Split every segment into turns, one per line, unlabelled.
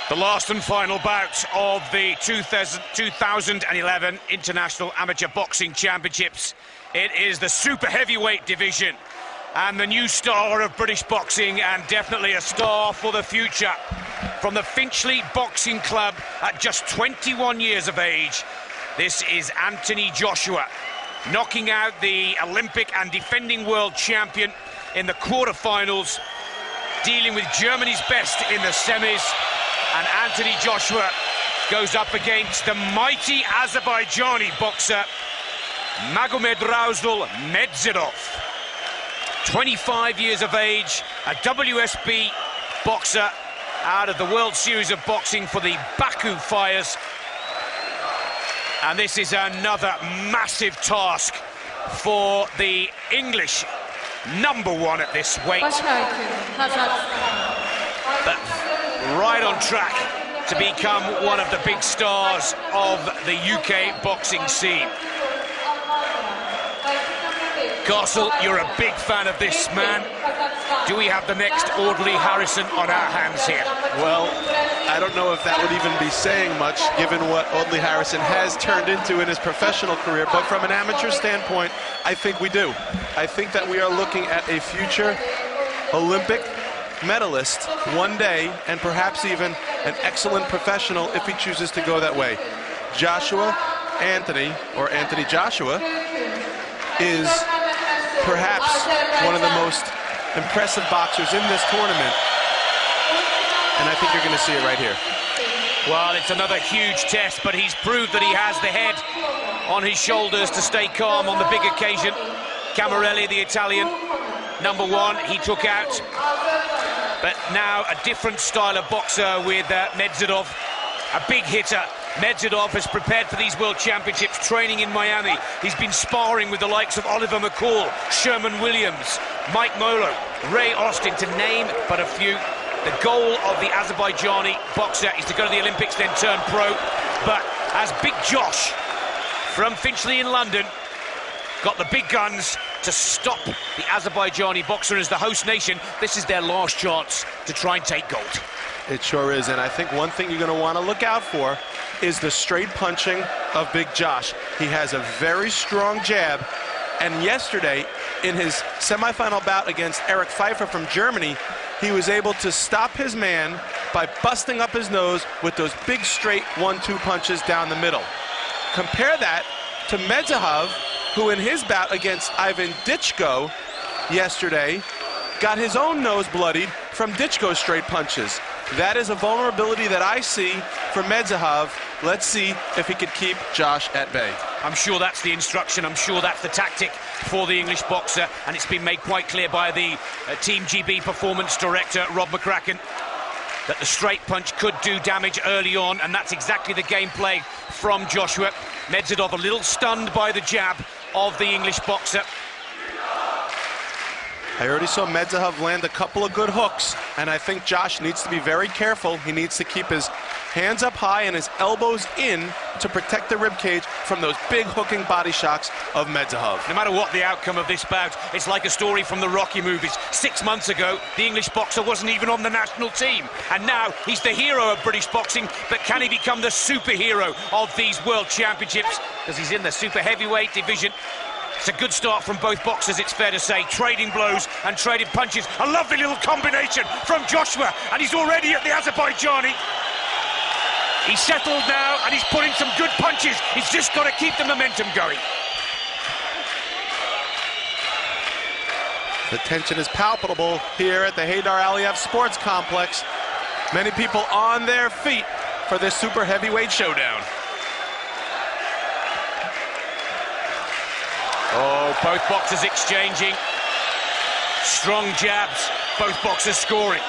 The last and final bout of the 2011 International Amateur Boxing Championships. It is the super heavyweight division and the new star of British boxing, and definitely a star for the future. From the Finchley Boxing Club at just 21 years of age, this is Anthony Joshua, knocking out the Olympic and defending world champion in the quarterfinals, dealing with Germany's best in the semis. And Anthony Joshua goes up against the mighty Azerbaijani boxer Magomedrasul Medzhidov. 25 years of age, a WSB boxer out of the World Series of Boxing for the Baku Fires. And this is another massive task for the English #1 at this weight. But right on track to become one of the big stars of the UK boxing scene. Castle, you're a big fan of this man. Do we have the next Audley Harrison on our hands here?
Well, I don't know if that would even be saying much, given what Audley Harrison has turned into in his professional career, but from an amateur standpoint, I think we do. I think that we are looking at a future Olympic medalist one day, and perhaps even an excellent professional if he chooses to go that way. Anthony Joshua, is perhaps one of the most impressive boxers in this tournament, and I think you're going to see it right here.
Well, it's another huge test, but he's proved that he has the head on his shoulders to stay calm on the big occasion. Camarelli, the Italian, #1, he took out. But now a different style of boxer with Medzhidov, a big hitter. Medzhidov has prepared for these World Championships, training in Miami. He's been sparring with the likes of Oliver McCall, Sherman Williams, Mike Molo, Ray Austin, to name but a few. The goal of the Azerbaijani boxer is to go to the Olympics, then turn pro. But as Big Josh from Finchley in London got the big guns to stop the Azerbaijani boxer as the host nation, this is their last chance to try and take gold.
It sure is, and I think one thing you're going to want to look out for is the straight punching of Big Josh. He has a very strong jab, and yesterday in his semifinal bout against Erik Pfeifer from Germany, he was able to stop his man by busting up his nose with those big straight 1-2 punches down the middle. Compare that to Medzhidov, who in his bout against Ivan Dychko yesterday got his own nose bloodied from Dychko's straight punches. That is a vulnerability that I see for Medzhidov. Let's see if he could keep Josh at bay.
I'm sure that's the instruction, I'm sure that's the tactic for the English boxer, and it's been made quite clear by the Team GB performance director, Rob McCracken, that the straight punch could do damage early on, and that's exactly the gameplay from Joshua. Medzhidov a little stunned by the jab of the English boxer.
I already saw Medzhidov land a couple of good hooks, and I think Josh needs to be very careful. He needs to keep his hands up high and his elbows in to protect the ribcage from those big hooking body shocks of Medzhidov.
No matter what the outcome of this bout, it's like a story from the Rocky movies. 6 months ago, the English boxer wasn't even on the national team, and now he's the hero of British boxing. But can he become the superhero of these World Championships? Because he's in the super heavyweight division. It's a good start from both boxers, it's fair to say. Trading blows and trading punches. A lovely little combination from Joshua, and he's already at the Azerbaijani. He's settled now, and he's putting some good punches. He's just got to keep the momentum going.
The tension is palpable here at the Haydar Aliyev Sports Complex. Many people on their feet for this super heavyweight showdown.
Oh, both boxers exchanging strong jabs, both boxers scoring.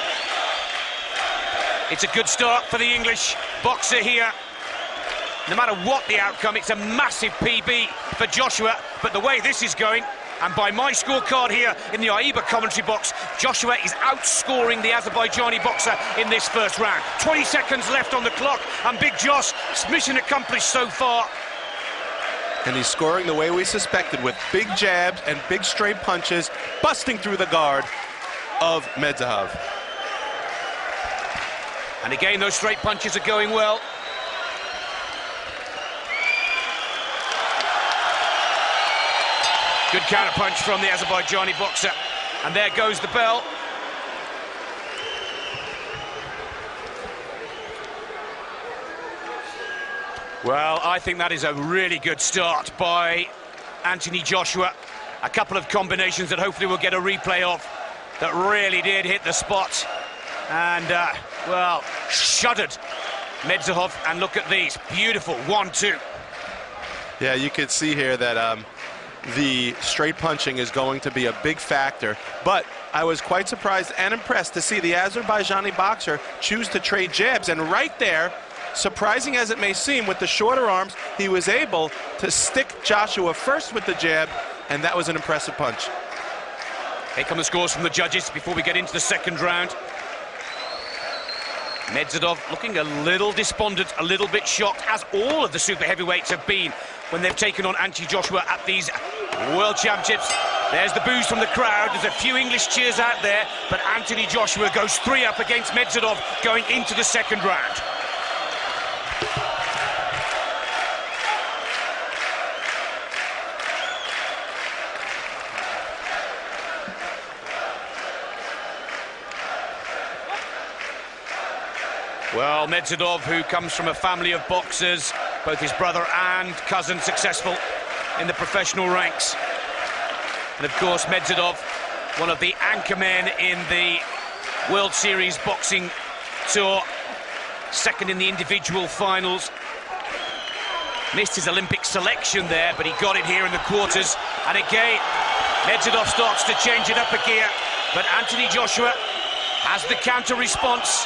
It's a good start for the English boxer here. No matter what the outcome, it's a massive PB for Joshua, but the way this is going, and by my scorecard here in the AIBA commentary box, Joshua is outscoring the Azerbaijani boxer in this first round. 20 seconds left on the clock, and Big Josh, mission accomplished so far.
And he's scoring the way we suspected, with big jabs and big straight punches, busting through the guard of Medzhidov.
And again, those straight punches are going well. Good counter punch from the Azerbaijani boxer. And there goes the bell. Well, I think that is a really good start by Anthony Joshua. A couple of combinations that hopefully we'll get a replay of that really did hit the spot. And, well, shuddered Medzhidov. And look at these. Beautiful 1-2.
Yeah, you could see here that the straight punching is going to be a big factor. But I was quite surprised and impressed to see the Azerbaijani boxer choose to trade jabs. And right there, surprising as it may seem, with the shorter arms, he was able to stick Joshua first with the jab, and that was an impressive punch.
Here come the scores from the judges before we get into the second round. Medzhidov looking a little despondent, a little bit shocked, as all of the super heavyweights have been when they've taken on Anthony Joshua at these World Championships. There's the boos from the crowd. There's a few English cheers out there, but Anthony Joshua goes 3-up against Medzhidov going into the second round. Well, Medzhidov, who comes from a family of boxers, both his brother and cousin successful in the professional ranks. And of course, Medzhidov, one of the anchor men in the World Series boxing tour, second in the individual finals. Missed his Olympic selection there, but he got it here in the quarters. And again, Medzhidov starts to change it up a gear, but Anthony Joshua has the counter response.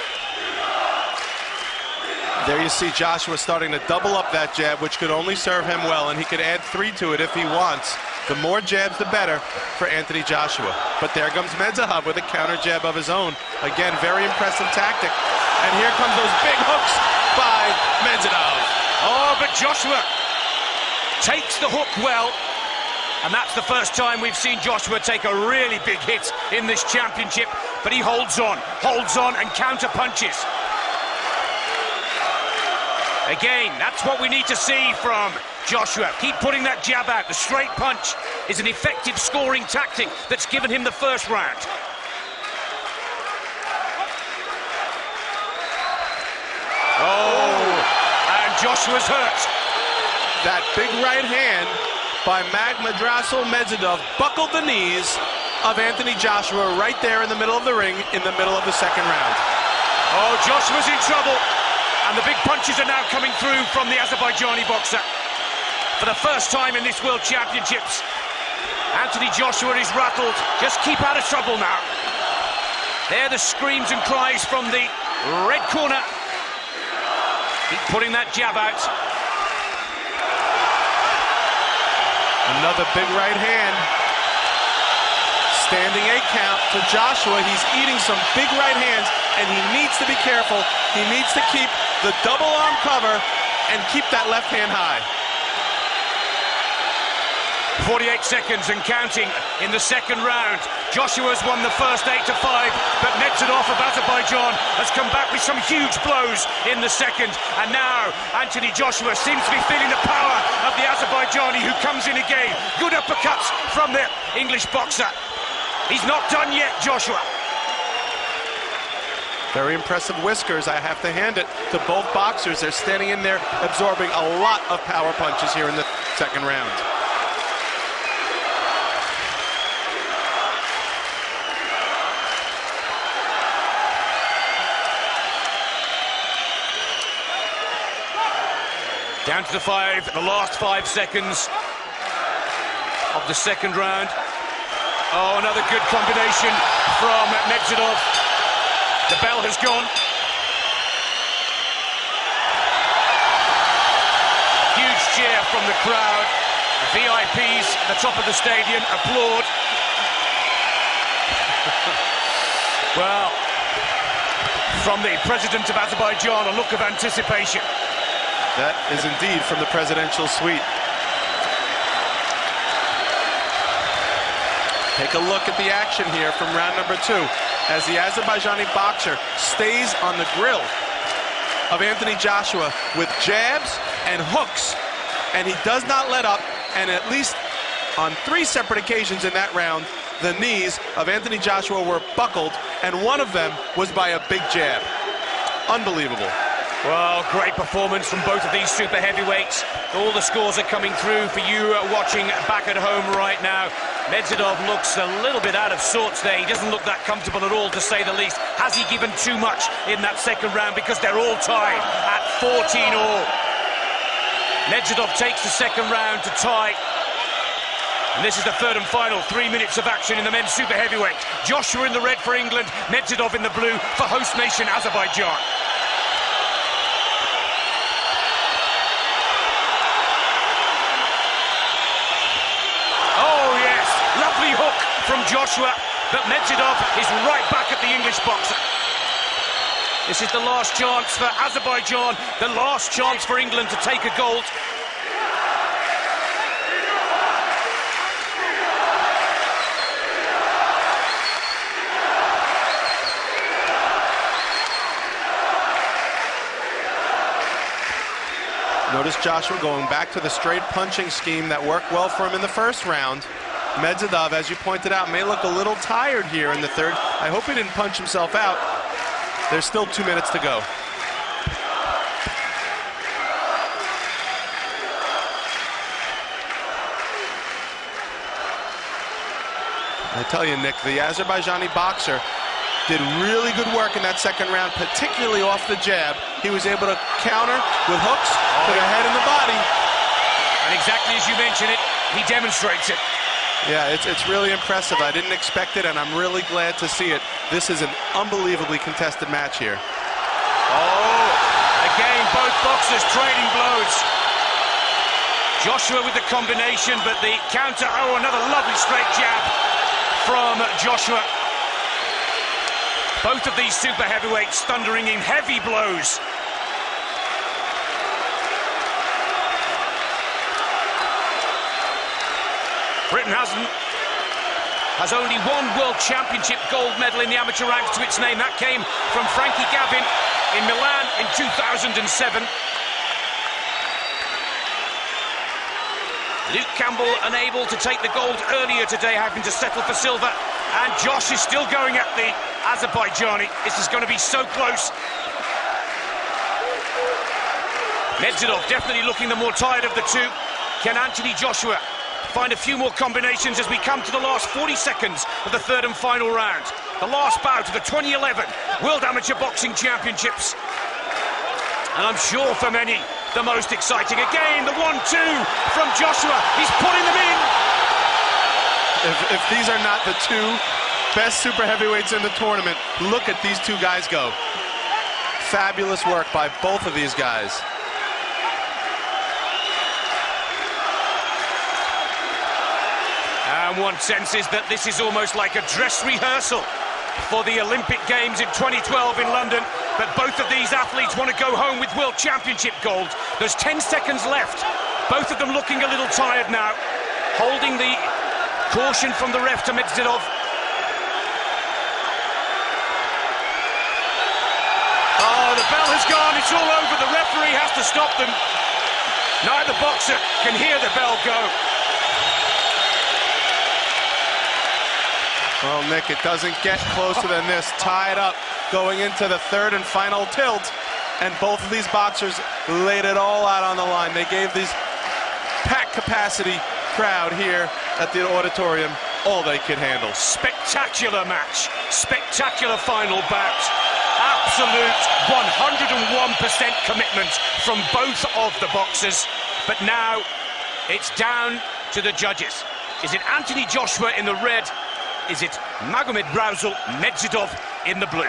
There you see Joshua starting to double up that jab, which could only serve him well, and he could add 3 to it if he wants. The more jabs, the better for Anthony Joshua. But there comes Medzhidov with a counter jab of his own. Again, very impressive tactic. And here comes those big hooks by Medzhidov.
Oh, but Joshua takes the hook well. And that's the first time we've seen Joshua take a really big hit in this championship. But he holds on, and counter punches. Again, that's what we need to see from Joshua. Keep putting that jab out. The straight punch is an effective scoring tactic that's given him the first round. Oh, and Joshua's hurt.
That big right hand by Magomedrasul Medzhidov buckled the knees of Anthony Joshua right there in the middle of the ring in the middle of the second round.
Oh, Joshua's in trouble. And the big punches are now coming through from the Azerbaijani boxer. For the first time in this World Championships, Anthony Joshua is rattled. Just keep out of trouble now. There are the screams and cries from the red corner. Keep putting that jab out.
Another big right hand. Standing 8 count to Joshua. He's eating some big right hands, and he needs to be careful. He needs to keep the double arm cover and keep that left hand high.
48 seconds and counting in the second round. Joshua's won the first 8-5, but Medzhidov of Azerbaijan has come back with some huge blows in the second. And now Anthony Joshua seems to be feeling the power of the Azerbaijani, who comes in again. Good uppercuts from the English boxer. He's not done yet, Joshua.
Very impressive whiskers, I have to hand it to both boxers. They're standing in there absorbing a lot of power punches here in the second round.
Down to the last 5 seconds of the second round. Oh, another good combination from Medzhidov. The bell has gone. Huge cheer from the crowd. VIPs at the top of the stadium applaud. Well, from the president of Azerbaijan, a look of anticipation.
That is indeed from the presidential suite. Take a look at the action here from round number 2 as the Azerbaijani boxer stays on the grill of Anthony Joshua with jabs and hooks, and he does not let up, and at least on 3 separate occasions in that round, the knees of Anthony Joshua were buckled, and one of them was by a big jab. Unbelievable.
Well, great performance from both of these super heavyweights. All the scores are coming through for you watching back at home right now. Medzhidov looks a little bit out of sorts there. He doesn't look that comfortable at all, to say the least. Has he given too much in that second round? Because they're all tied at 14-all. Medzhidov takes the second round to tie. And this is the third and final 3 minutes of action in the men's super heavyweight. Joshua in the red for England, Medzhidov in the blue for host nation Azerbaijan. Lovely hook from Joshua, but Medzhidov is right back at the English boxer. This is the last chance for Azerbaijan, the last chance for England to take a gold.
Notice Joshua going back to the straight punching scheme that worked well for him in the first round. Medzhidov, as you pointed out, may look a little tired here in the third. I hope he didn't punch himself out. There's still 2 minutes to go. I tell you, Nick, the Azerbaijani boxer did really good work in that second round, particularly off the jab. He was able to counter with hooks to the head and the body.
And exactly as you mentioned it, he demonstrates it.
Yeah, it's really impressive. I didn't expect it, and I'm really glad to see it. This is an unbelievably contested match here.
Oh, again, both boxers trading blows. Joshua with the combination, but the counter, oh, another lovely straight jab from Joshua. Both of these super heavyweights thundering in heavy blows. Britain has only one World Championship gold medal in the amateur ranks to its name. That came from Frankie Gavin in Milan in 2007. Luke Campbell unable to take the gold earlier today, having to settle for silver. And Josh is still going at the Azerbaijani. This is going to be so close. Medzhidov definitely looking the more tired of the two. Can Anthony Joshua find a few more combinations as we come to the last 40 seconds of the third and final round? The last bout of the 2011 World Amateur Boxing Championships. And I'm sure for many, the most exciting. Again, the 1-2 from Joshua. He's putting them in.
If these are not the 2 best super heavyweights in the tournament, look at these 2 guys go. Fabulous work by both of these guys.
And one senses that this is almost like a dress rehearsal for the Olympic Games in 2012 in London. But both of these athletes want to go home with World Championship gold. There's 10 seconds left. Both of them looking a little tired now. Holding the caution from the ref to Medzhidov. Oh, the bell has gone. It's all over. The referee has to stop them. Neither boxer can hear the bell go.
Well, Nick, it doesn't get closer than this. Tied up going into the third and final tilt. And both of these boxers laid it all out on the line. They gave these packed capacity crowd here at the auditorium all they could handle.
Spectacular match. Spectacular final bout. Absolute 101% commitment from both of the boxers. But now it's down to the judges. Is it Anthony Joshua in the red? Is it Magomedrasul Medzhidov in the blue?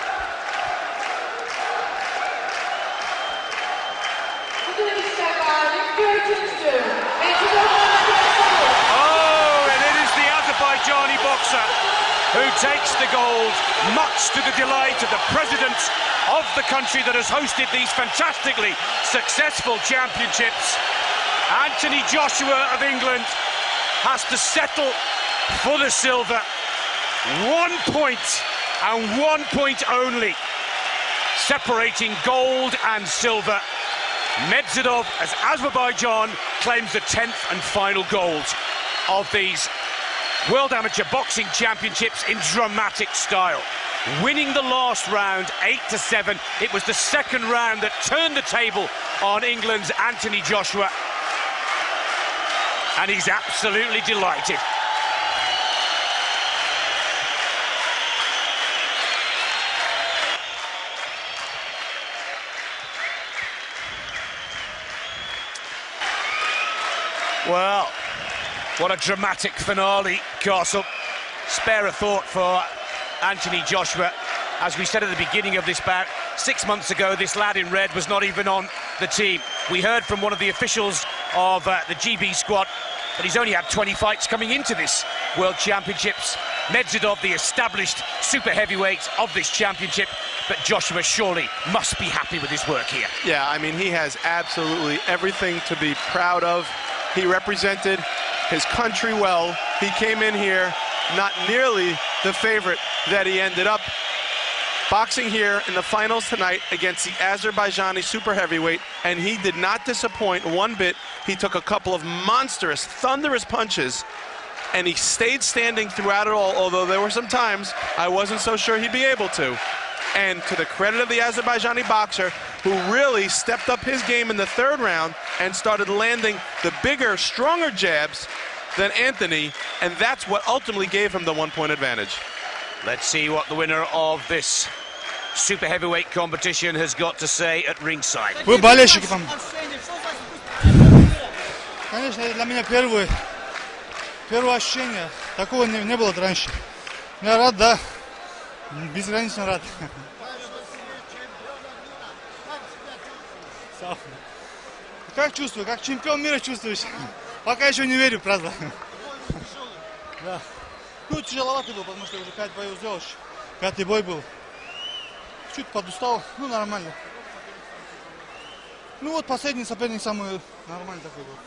Oh, and it is the Azerbaijani boxer who takes the gold, much to the delight of the president of the country that has hosted these fantastically successful championships. Anthony Joshua of England has to settle for the silver. 1 point, and 1 point only, separating gold and silver. Medzhidov, as Azerbaijan claims the 10th and final gold of these World Amateur Boxing Championships in dramatic style. Winning the last round 8-7. It was the second round that turned the table on England's Anthony Joshua. And he's absolutely delighted. Well, what a dramatic finale, Castle. Spare a thought for Anthony Joshua. As we said at the beginning of this bout, 6 months ago, this lad in red was not even on the team. We heard from one of the officials of the GB squad that he's only had 20 fights coming into this World Championships. Medzhidov, the established super heavyweight of this championship, but Joshua surely must be happy with his work here.
Yeah, I mean, he has absolutely everything to be proud of. He represented his country well. He came in here not nearly the favorite that he ended up. Boxing here in the finals tonight against the Azerbaijani super heavyweight, and he did not disappoint one bit. He took a couple of monstrous, thunderous punches, and he stayed standing throughout it all, although there were some times I wasn't so sure he'd be able to. And to the credit of the Azerbaijani boxer, who really stepped up his game in the third round and started landing the bigger, stronger jabs than Anthony, and that's what ultimately gave him the 1 point advantage.
Let's see what the winner of this super heavyweight competition has got to say at ringside.
Вы болельщики там. Конечно, это для меня первое ощущение. Такого не было раньше. Я рад, да. Безгранично рад. Как чувствую, как чемпион мира чувствуешь. Пока еще не верю, правда. Да. Ну, тяжеловато был, потому что уже 5 боев сделал. 5-й бой был. Чуть подустал, ну, нормально. Ну, вот последний соперник самый нормальный такой был.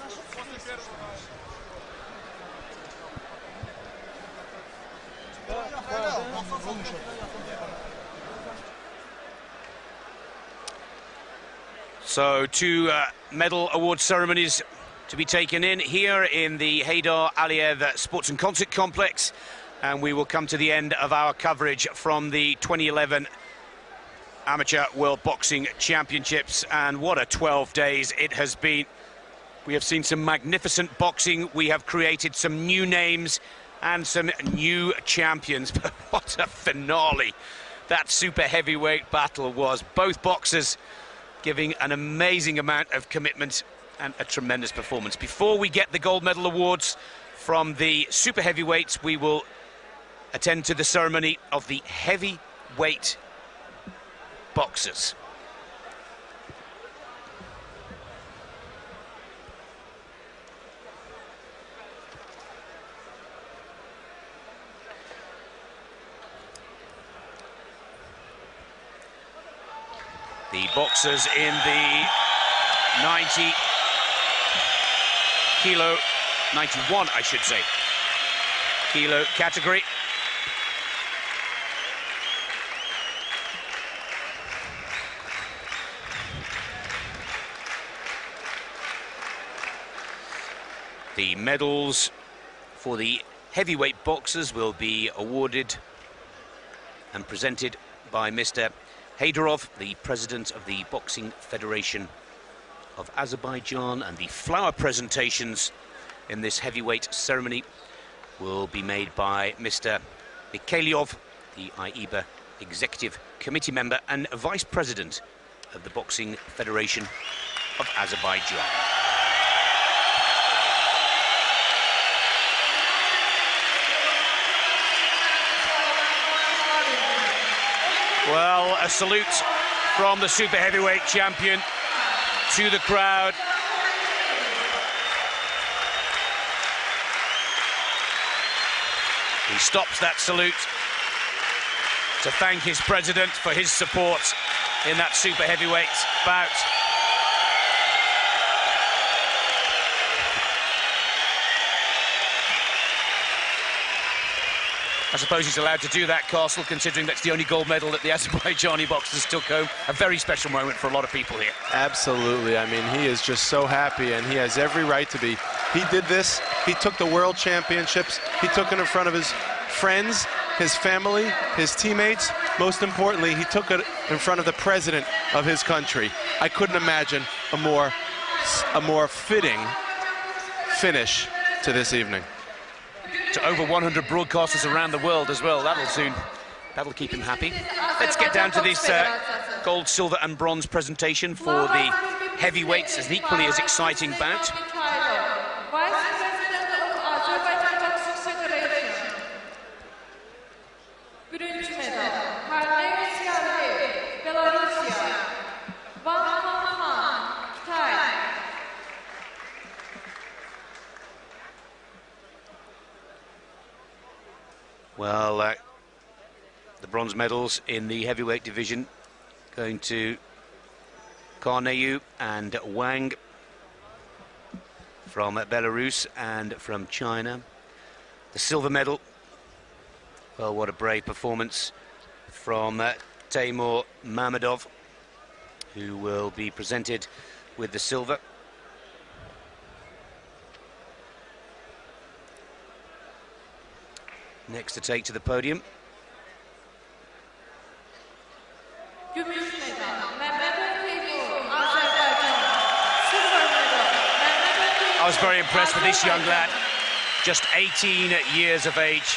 So, two medal award ceremonies to be taken in here in the Heydar Aliyev Sports and Concert Complex, and we will come to the end of our coverage from the 2011 Amateur World Boxing Championships. And what a 12 days it has been. We have seen some magnificent boxing, we have created some new names and some new champions. But what a finale that super heavyweight battle was. Both boxers giving an amazing amount of commitment and a tremendous performance. Before we get the gold medal awards from the super heavyweights, we will attend to the ceremony of the heavyweight boxers. The boxers in the 91 I should say, kilo category. The medals for the heavyweight boxers will be awarded and presented by Mr. Haydarov, the president of the Boxing Federation of Azerbaijan, and the flower presentations in this heavyweight ceremony will be made by Mr. Mikhailov, the AIBA executive committee member and vice president of the Boxing Federation of Azerbaijan. Well, a salute from the super heavyweight champion to the crowd. He stops that salute to thank his president for his support in that super heavyweight bout. I suppose he's allowed to do that, Castle, considering that's the only gold medal that the Azerbaijani boxers took home. A very special moment for a lot of people here.
Absolutely. I mean, he is just so happy, and he has every right to be. He did this. He took the World Championships. He took it in front of his friends, his family, his teammates. Most importantly, he took it in front of the president of his country. I couldn't imagine a more fitting finish to this evening.
To over 100 broadcasters around the world as well. That'll keep him happy. Let's get down to this gold, silver and bronze presentation for the heavyweights, as equally as exciting bout.
Birinci medal, Karneyeu, Siarhei, Belarusya, Wang, Thai.
Well, the bronze medals in the heavyweight division going to Karneyeu and Wang from Belarus and from China. The silver medal, well, what a brave performance from Teymur Mammadov, who will be presented with the silver. Next to take to the podium.
Gümüş medal, Teymur, Azerbaijan. Silver medal,
I was very impressed with this young lad, just 18 years of age.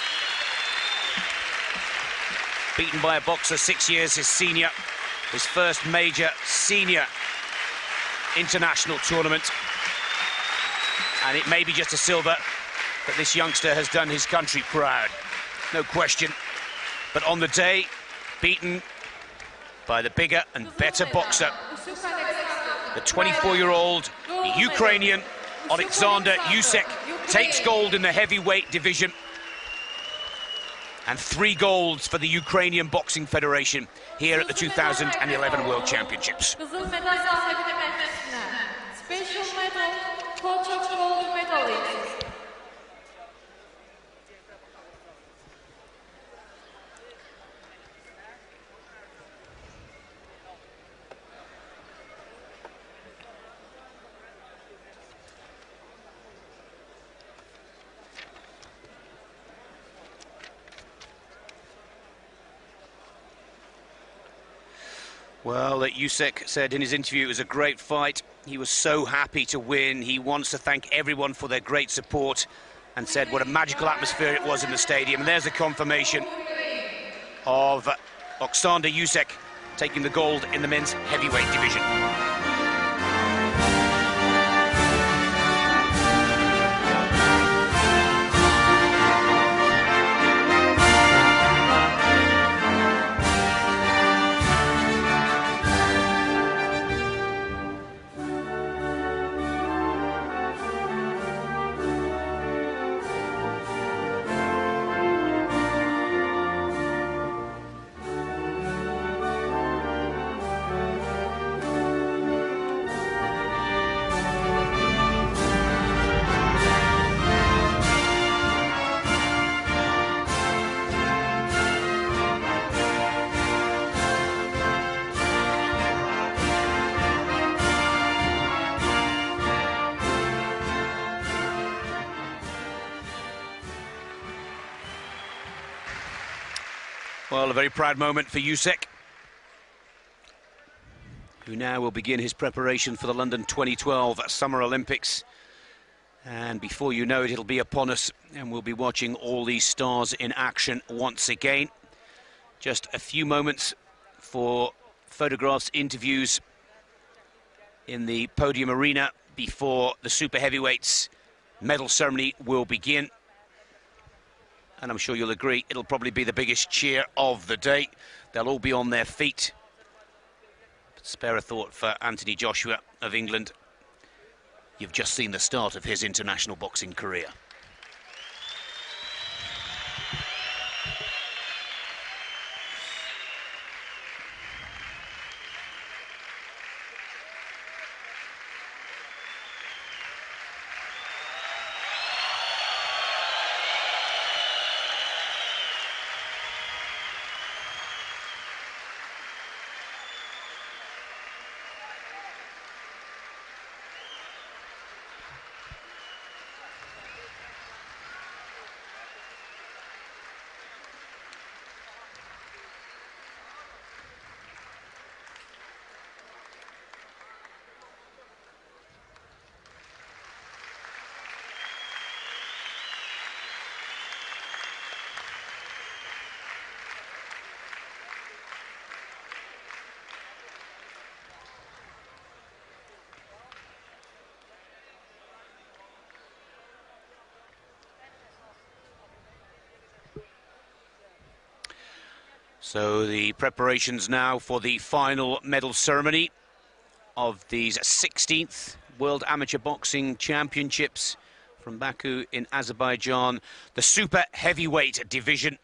Beaten by a boxer 6 years his senior, his first major senior international tournament. And it may be just a silver, but this youngster has done his country proud, no question. But on the day, beaten by the bigger and better boxer, the 24-year-old Ukrainian Oleksandr Usyk takes gold in the heavyweight division, and 3 golds for the Ukrainian Boxing Federation here at the 2011 World Championships.
Kızıl medal sahibine Mehmet'ine. Special medal, coach of gold medalist.
Well, Usyk said in his interview it was a great fight. He was so happy to win. He wants to thank everyone for their great support, and said what a magical atmosphere it was in the stadium. And there's a confirmation of Oleksandr Usyk taking the gold in the men's heavyweight division. Well, a very proud moment for Usyk, who now will begin his preparation for the London 2012 Summer Olympics. And before you know it, it'll be upon us, and we'll be watching all these stars in action once again. Just a few moments for photographs, interviews in the podium arena before the super heavyweights medal ceremony will begin. And I'm sure you'll agree, it'll probably be the biggest cheer of the day. They'll all be on their feet. But spare a thought for Anthony Joshua of England. You've just seen the start of his international boxing career. So the preparations now for the final medal ceremony of these 16th World Amateur Boxing Championships from Baku in Azerbaijan, the super heavyweight division.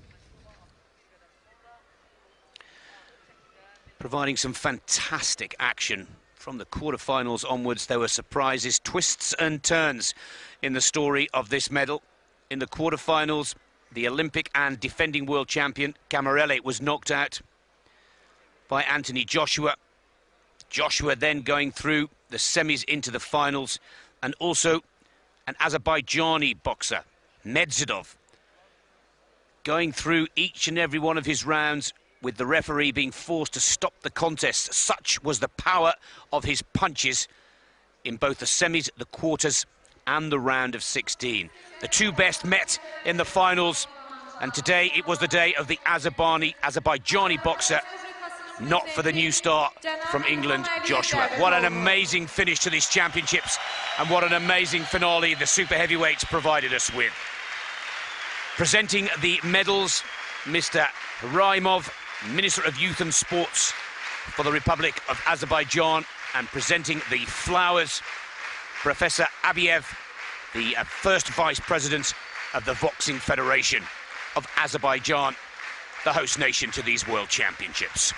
Providing some fantastic action from the quarterfinals onwards. There were surprises, twists and turns in the story of this medal. In the quarterfinals, the Olympic and defending world champion Karneyeu was knocked out by Anthony Joshua. Joshua then going through the semis into the finals, and also an Azerbaijani boxer, Medzhidov, going through each and every one of his rounds with the referee being forced to stop the contest. Such was the power of his punches in both the semis, the quarters, and the round of 16. The two best met in the finals, and today it was the day of the Azerbaijani boxer, not for the new star from England, Joshua. What an amazing finish to these championships, and what an amazing finale the super heavyweights provided us with. Presenting the medals, Mr. Raimov, Minister of Youth and Sports for the Republic of Azerbaijan, and presenting the flowers, Professor Abiev, the first Vice President of the Boxing Federation of Azerbaijan, the host nation to these World Championships.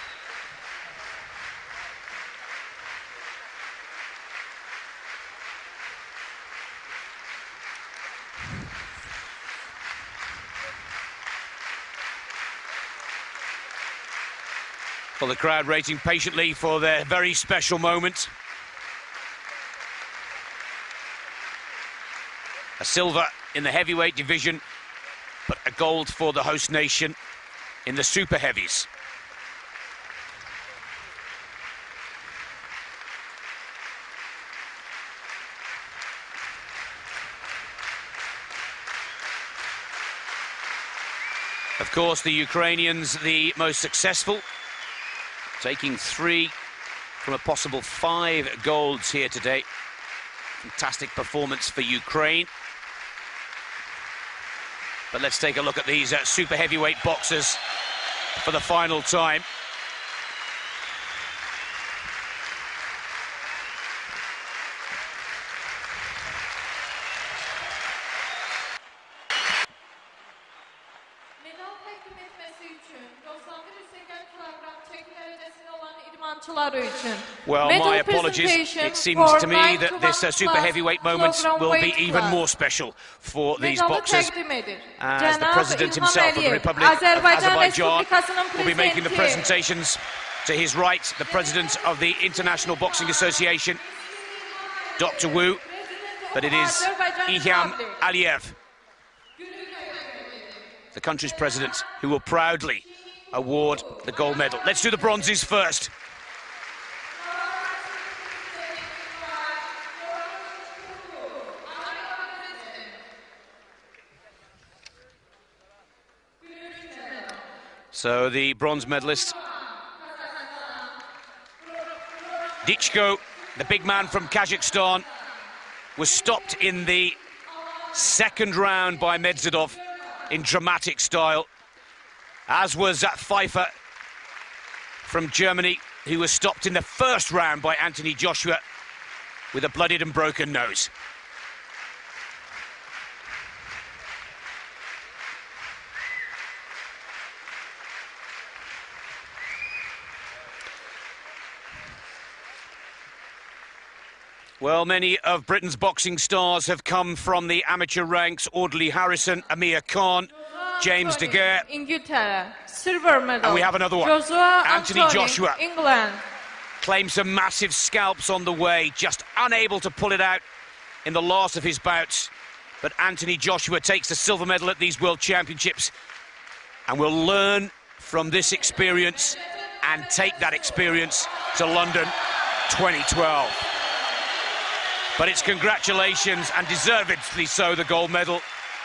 Well, the crowd waiting patiently for their very special moment. A silver in the heavyweight division, but a gold for the host nation in the super heavies. Of course, the Ukrainians, the most successful, taking 3 from a possible 5 golds here today. Fantastic performance for Ukraine. But let's take a look at these super heavyweight boxers for the final time. Well, my apologies. It seems to me that this super heavyweight moment will be even more special for these boxers, as the President himself of the Republic of Azerbaijan will be making the presentations. To his right, the President of the International Boxing Association, Dr. Wu, but it is Ilham Aliyev, the country's president, who will proudly award the gold medal. Let's do the bronzes first. So the bronze medalist, Dychko, the big man from Kazakhstan, was stopped in the second round by Medzhidov in dramatic style, as was Pfeifer from Germany, who was stopped in the first round by Anthony Joshua with a bloodied and broken nose. Well, many of Britain's boxing stars have come from the amateur ranks. Audley Harrison, Amir Khan, James De Gea.
Silver medal.
And we have another one. Anthony Joshua.
England.
Claimed some massive scalps on the way, just unable to pull it out in the last of his bouts. But Anthony Joshua takes the silver medal at these World Championships, and will learn from this experience and take that experience to London 2012. But it's congratulations, and deservedly so, the gold medal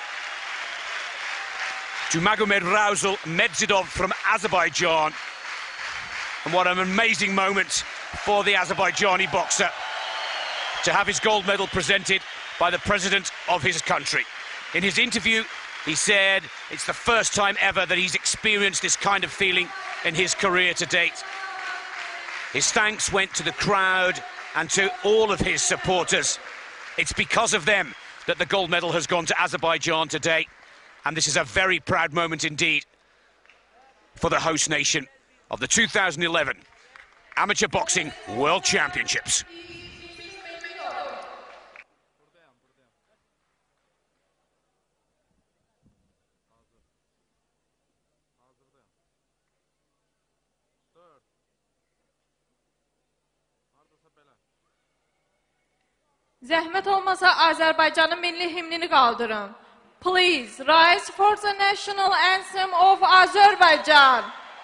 to Magomedrasul Medzhidov from Azerbaijan. And what an amazing moment for the Azerbaijani boxer to have his gold medal presented by the president of his country. In his interview He said it's the first time ever that he's experienced this kind of feeling in his career to date. His thanks went to the crowd and to all of his supporters. It's because of them that the gold medal has gone to Azerbaijan today. And this is a very proud moment indeed for the host nation of the 2011 Amateur Boxing World Championships.
Zəhmət olmasa Azərbaycanın milli himnini qaldırın. Please rise for the national anthem of Azerbaijan.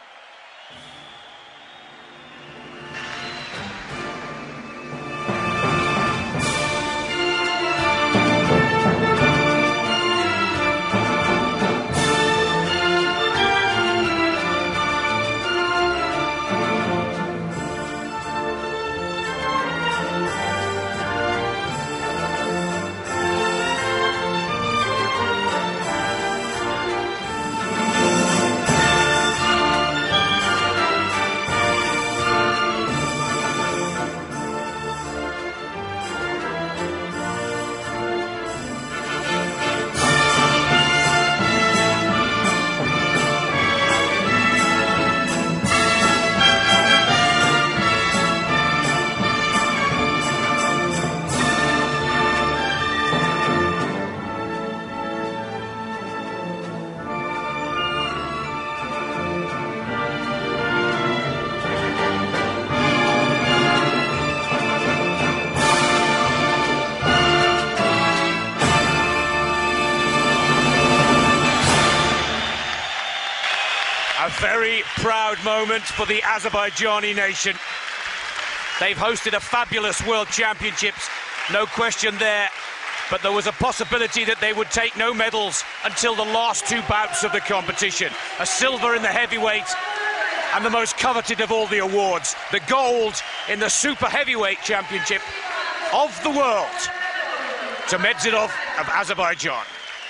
Very proud moment for the Azerbaijani nation. They've hosted a fabulous World Championships, no question there, but there was a possibility that they would take no medals until the last two bouts of the competition. A silver in the heavyweight and the most coveted of all the awards, the gold in the super heavyweight championship of the world to Medzhidov of Azerbaijan.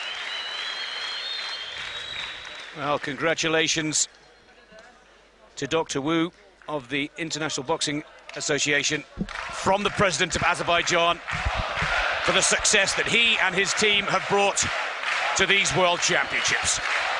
Well, congratulations to Dr. Wu of the International Boxing Association from the President of Azerbaijan for the success that he and his team have brought to these World Championships.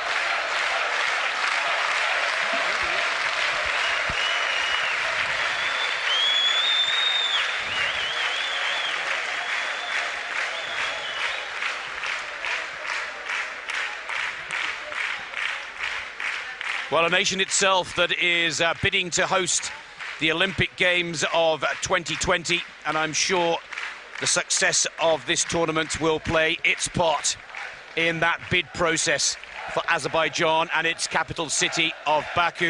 Well, a nation itself that is bidding to host the Olympic Games of 2020, and I'm sure the success of this tournament will play its part in that bid process for Azerbaijan and its capital city of Baku.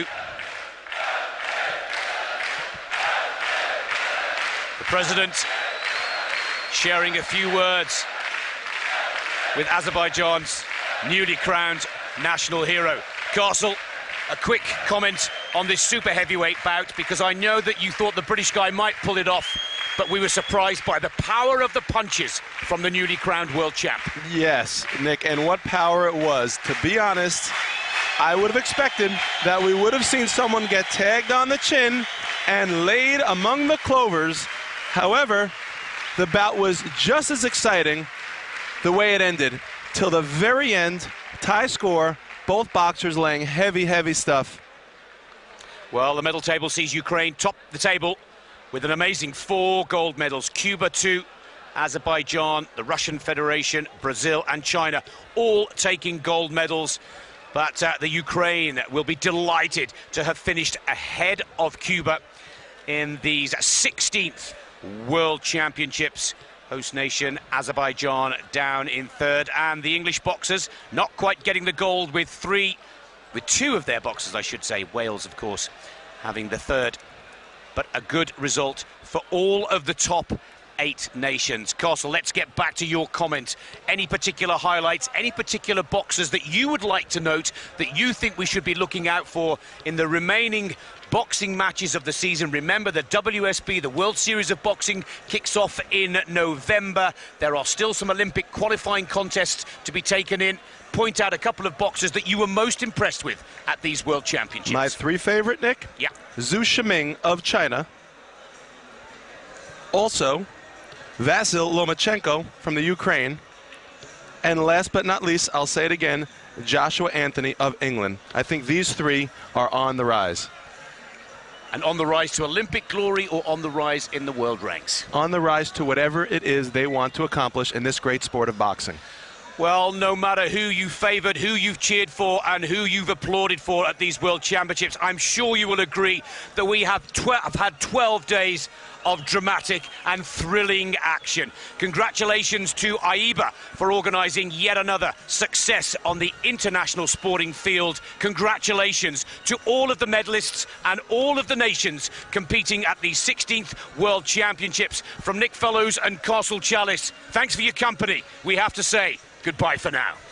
The President sharing a few words with Azerbaijan's newly crowned national hero. Castle, a quick comment on this super heavyweight bout, because I know that you thought the British guy might pull it off, but we were surprised by the power of the punches from the newly crowned world champ.
Yes, Nick, and what power it was. To be honest, I would have expected that we would have seen someone get tagged on the chin and laid among the clovers. However, the bout was just as exciting the way it ended. Till the very end, tie score, both boxers laying heavy, heavy stuff.
Well, the medal table sees Ukraine top the table with an amazing 4 gold medals. Cuba 2, Azerbaijan, the Russian Federation, Brazil and China all taking gold medals. But the Ukraine will be delighted to have finished ahead of Cuba in these 16th World Championships. Host nation Azerbaijan down in 3rd, and the English boxers not quite getting the gold with 2 of their boxers, I should say. Wales, of course, having the 3rd, but a good result for all of the top 8 nations. Castle, let's get back to your comment. Any particular highlights, any particular boxers that you would like to note that you think we should be looking out for in the remaining boxing matches of the season? Remember, the WSB, the World Series of Boxing, kicks off in November. There are still some Olympic qualifying contests to be taken in. point out a couple of boxers that you were most impressed with at these World Championships.
My three favorite, Nick?
Yeah.
Zhu Shiming of China. Also, Vasyl Lomachenko from the Ukraine. And last but not least, I'll say it again, Joshua Anthony of England. I think these three are on the rise.
And on the rise to Olympic glory or on the rise in the world ranks?
On the rise to whatever it is they want to accomplish in this great sport of boxing.
Well, no matter who you favoured, who you've cheered for and who you've applauded for at these World Championships, I'm sure you will agree that we have had 12 days of dramatic and thrilling action. Congratulations to AIBA for organising yet another success on the international sporting field. Congratulations to all of the medalists and all of the nations competing at the 16th World Championships. From Nick Fellows and Castle Chalice, thanks for your company. We have to say goodbye for now.